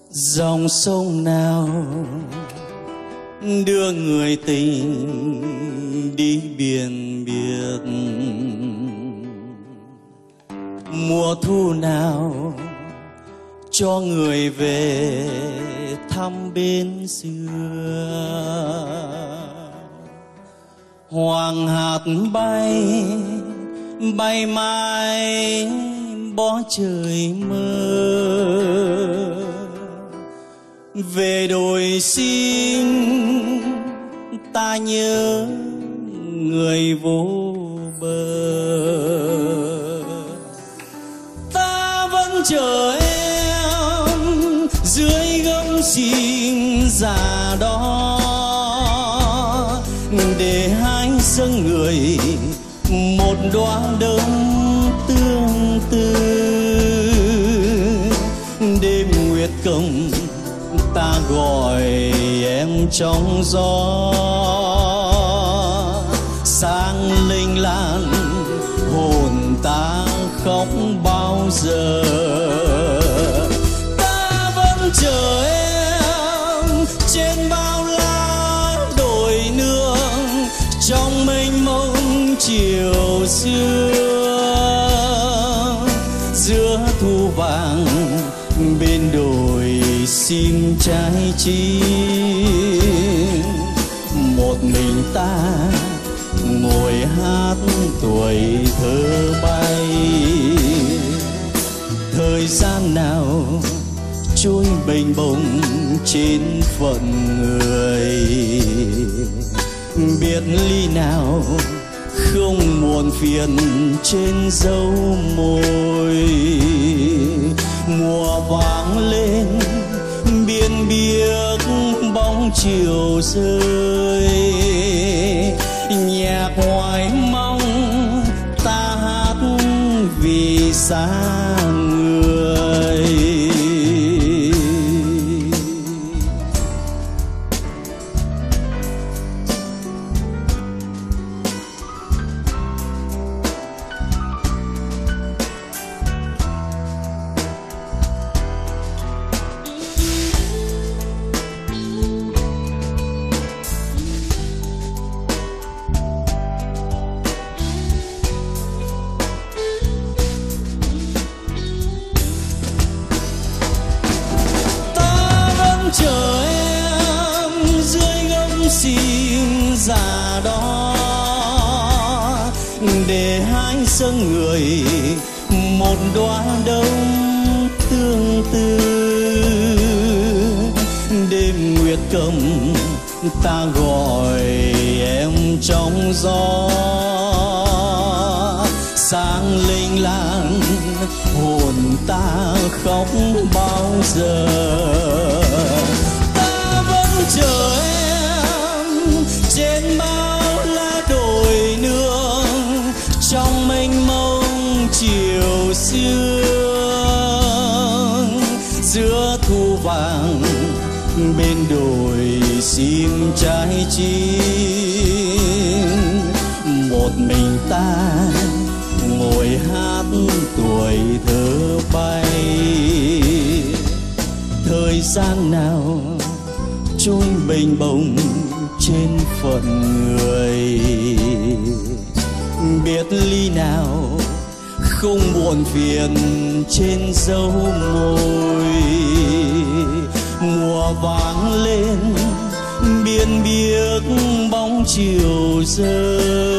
Dòng sông nào đưa người tình đi biển biệt, mùa thu nào cho người về thăm bên xưa. Hoàng hạt bay bay mãi bỏ trời mơ, về đồi sim ta nhớ người vô bờ. Ta vẫn chờ em dưới gấm sim già đó, để hai dâng người một đóa đông tương tư. Đêm nguyệt công ta gọi em trong gió, sáng linh lan hồn ta khóc bao giờ. Ta vẫn chờ em trên bao lá đồi nương, trong mênh mông chiều xưa. Giữa thu vàng bên đồi sim trái chín, một mình ta ngồi hát tuổi thơ bay. Thời gian nào trôi bềnh bồng trên phận người, biệt ly nào không muộn phiền trên dấu môi. Mùa vàng lên biên biếc bóng chiều rơi, nhạc hoài mong ta hát vì xa người. Chờ em dưới gấm sim già đó, để hai dâng người một đóa đông tương tư. Đêm nguyệt cầm ta gọi em trong gió, sáng linh lan hồn ta khóc bao giờ. Ta vẫn chờ em trên bao lá đồi nương, trong mênh mông chiều xưa. Giữa thu vàng bên đồi sim trái chín, một mình ta ngồi hát tuổi thơ bay. Thời gian nào trôi bềnh bồng trên phận người, biệt ly nào không buồn phiền trên dấu môi. Mùa vàng lên biên biếc bóng chiều rơi,